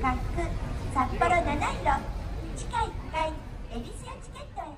滑空札幌七色地下1階恵比寿屋チケットへ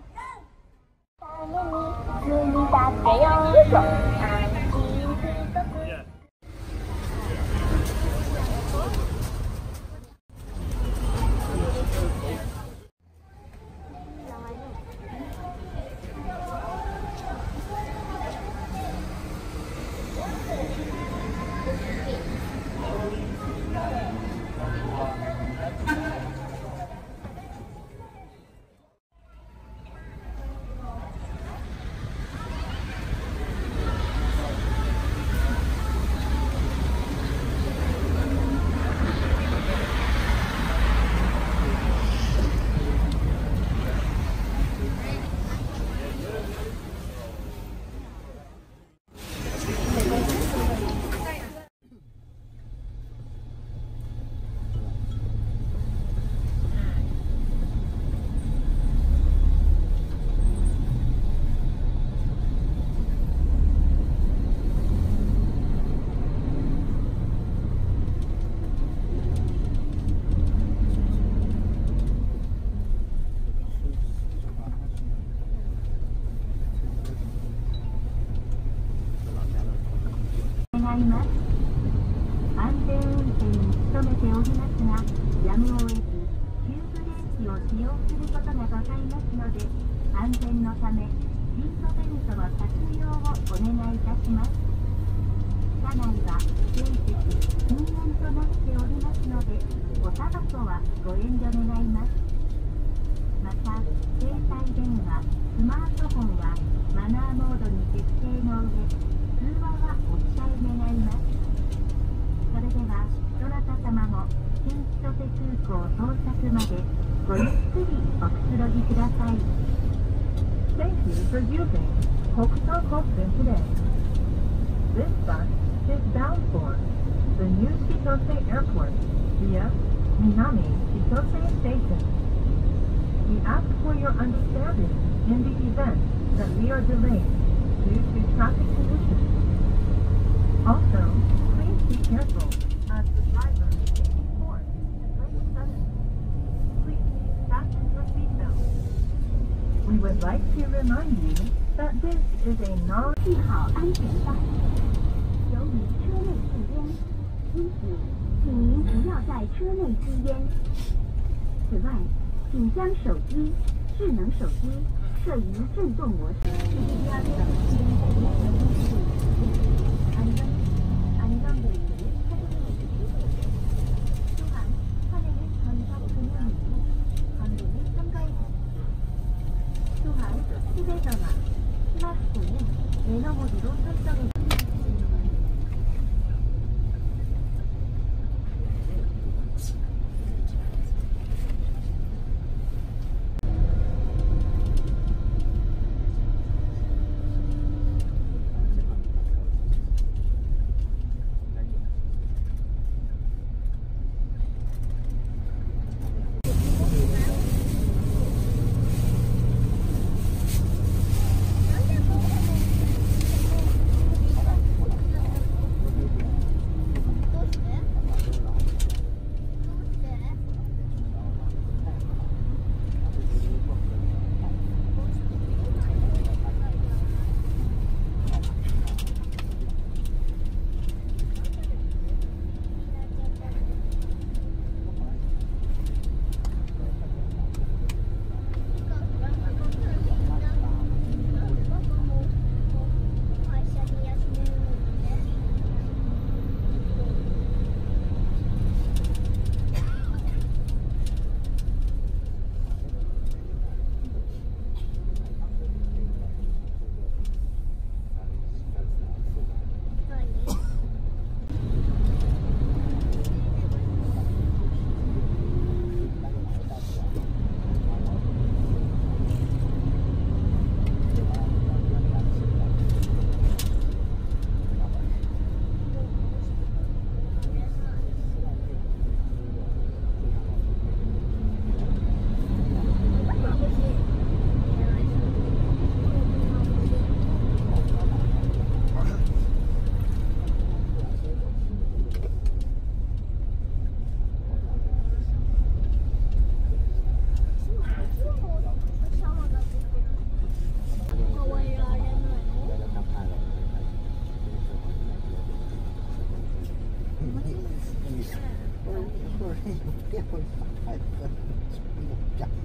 安全運転に努めておりますが、やむを得ず急ブレーキを使用することがございますので、安全のためシートベルトの着用をお願いいたします。車内は全席禁煙となっておりますので、おタバコはご遠慮願います。また、携帯電話、スマートフォンはマナーモードに設定の上、通話はお控え願います。それでは、どなた様も新千歳空港到着までごゆっくりおくつろぎください。Thank you for using Hokuto Kosen today. This bus is bound for the new Chitose Airport via Minami Chitose Station. We ask for your understanding in the event that we are delayed due to traffic conditions. Also, please be careful as the driver is forced to brake suddenly. Please fasten your seatbelt. We would like to remind you that this is a non- 系好安全带。由于车内禁烟，因此请您不要在车内吸烟。此外，请将手机、智能手机设于震动模式。 有电会太狠，有讲。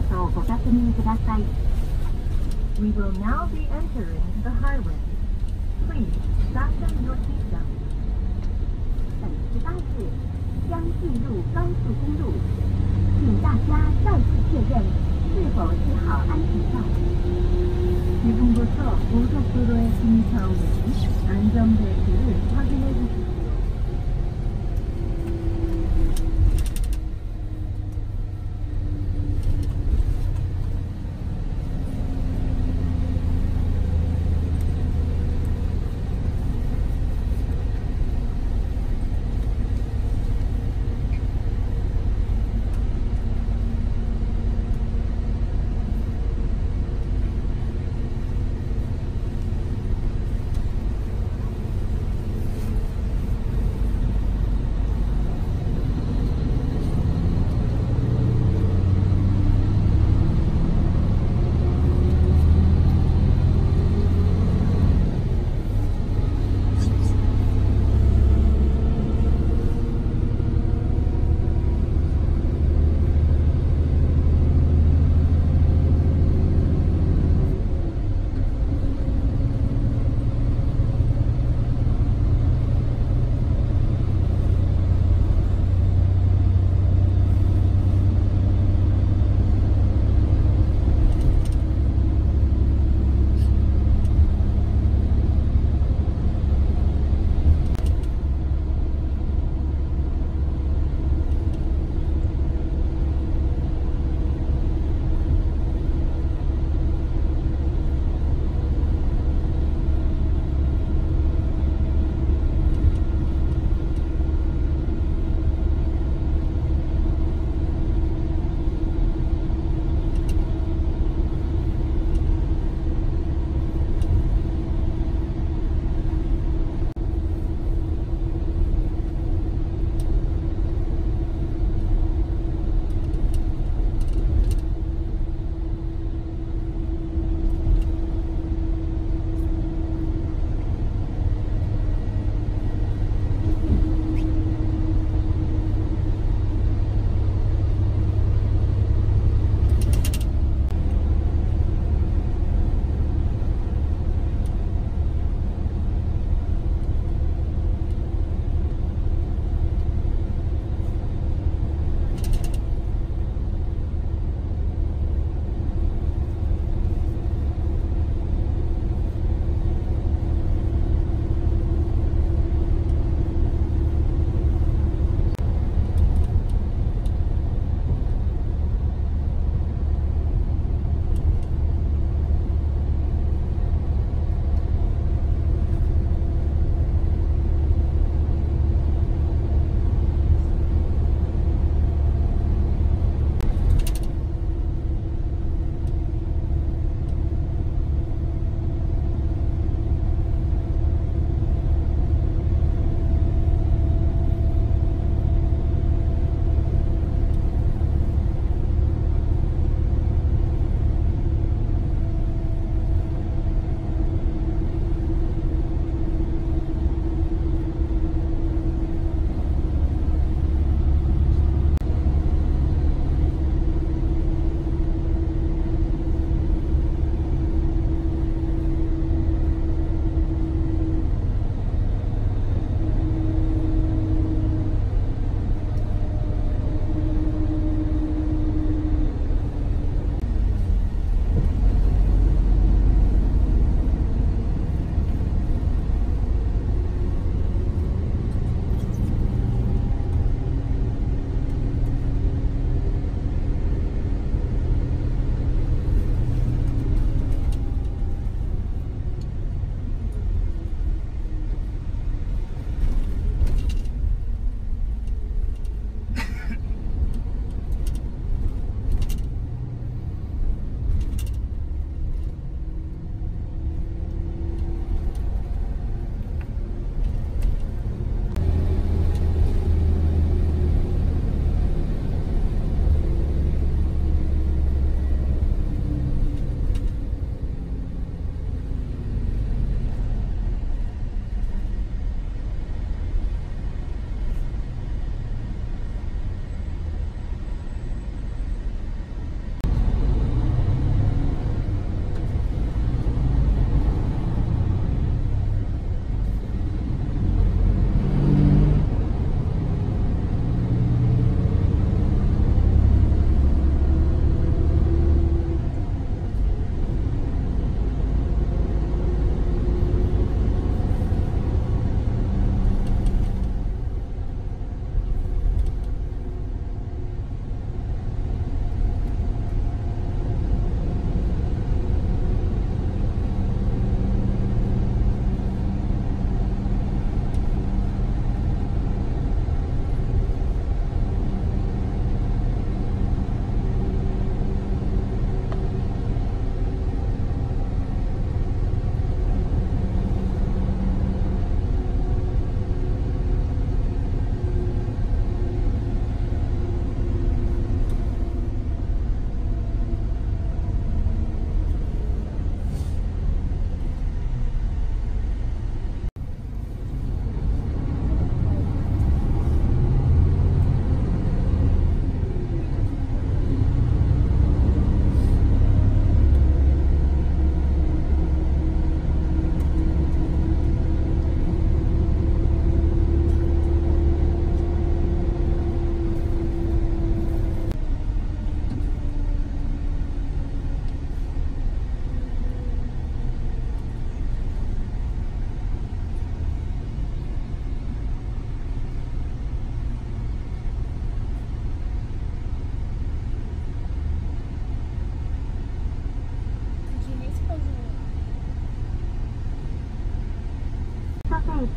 とご確認ください。 We will now be entering the highway. Please fasten your seatbelt. 本次巴士将进入高速公路，请大家再次确认是否系好安全带。 지금부터 고속도로에 진입하오. 안전벨트를 확인해 주십시오.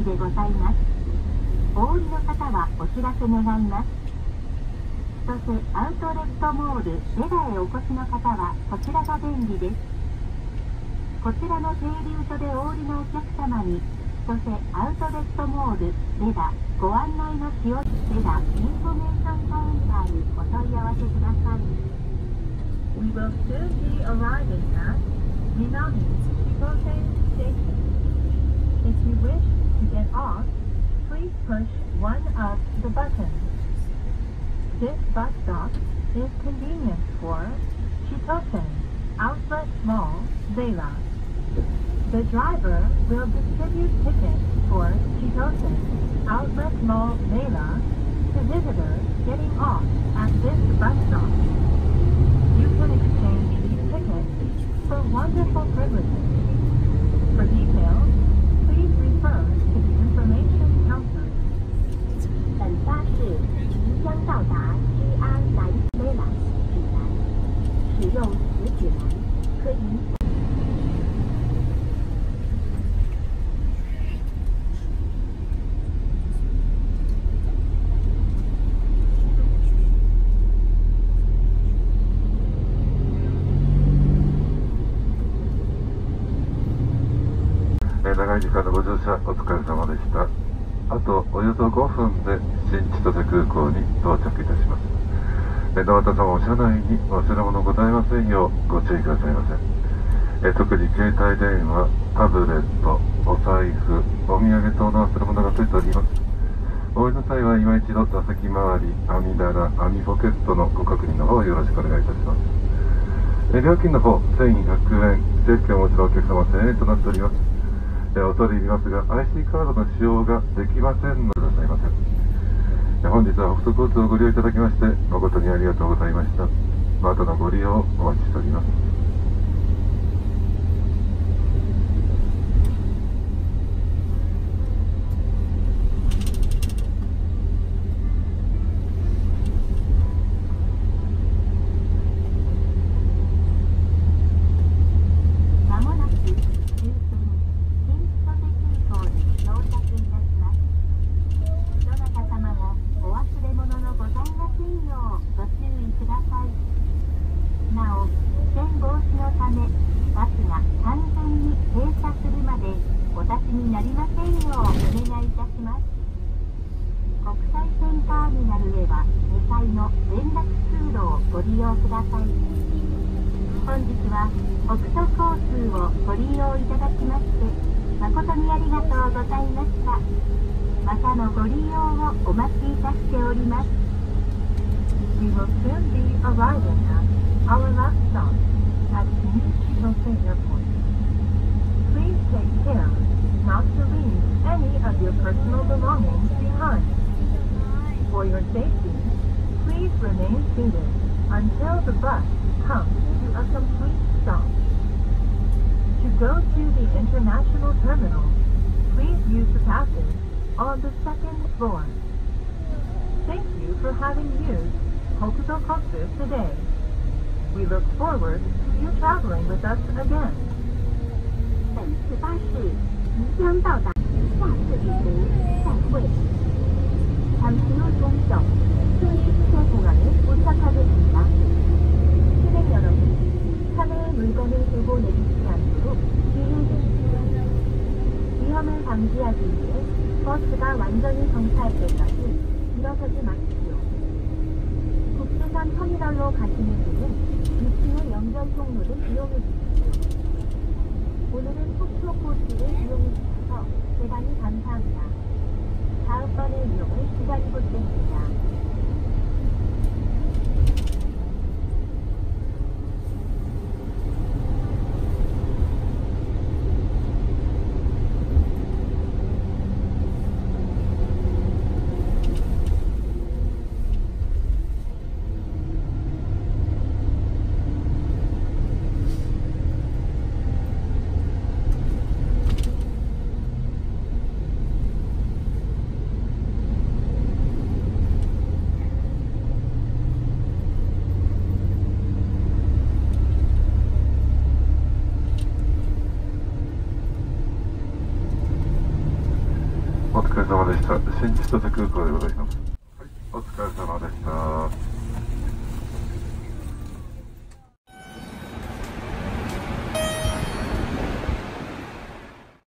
駅でございます。お降りの方はお知らせ願います。千歳アウトレットモールレダへお越しの方はこちらが便利です。こちらの停留所でお降りのお客様に千歳アウトレットモールレダご案内の使用レダインフォメーションカウンターにお問い合わせください。 We will soon be arriving at Limousine Chitose Station. If you wish to get off, please push one of the buttons. This bus stop is convenient for Chitose Outlet Mall, Vela. The driver will distribute tickets for Chitose Outlet Mall, Vela to visitors getting off at this bus stop. You can exchange these tickets for wonderful privileges. For details, please refer to the information counter. 本巴士即将到达西安南维拉指南，使用此指南可以。 長い時間のご乗車お疲れ様でした。あとおよそ5分で新千歳空港に到着いたします。どなた様お車内に忘れ物ございませんようご注意くださいませ。特に携帯電話、タブレット、お財布、お土産等の忘れ物がついております。お降りの際は今一度座席周り、網棚、網ポケットのご確認の方よろしくお願いいたします。料金の方1100円、指定券をお持ちのお客様1000円となっております。お取り入りますが IC カードの使用ができませんのでございません。本日は北斗交通をご利用いただきまして誠にありがとうございました。またのご利用をお待ちしております。 本日は北斗交通をご利用いただきまして誠にありがとうございました。またのご利用をお待ちいたしております。 We will soon be arriving at our last stop at New Chitose Airport. Please take care not to leave any of your personal belongings behind. For your safety, please remain seated until the bus comes to a complete stop. To go to the international terminal, please use the passage on the second floor. Thank you for having used Hokuto Kotsu today. We look forward to you traveling with us again. 本次巴士即将到达，下次旅途再会。잠시 후 종점 순식간에 도착하겠습니다. 승객 여러분, 차내에 물건을 들고 내리지 않도록 주의해주십시오. 위험을 방지하기 위해 버스가 완전히 정차할 때까지 일어서지 마십시오. 국제선 터미널로 가시는 분은 2층의 연결 통로를 이용해 주십시오. 오늘은 속초 코스를 이용해 주셔서 대단히 감사합니다. 다음번의 이용을 기다리고 있겠습니다. お疲れ様でした。新千歳空港でございます。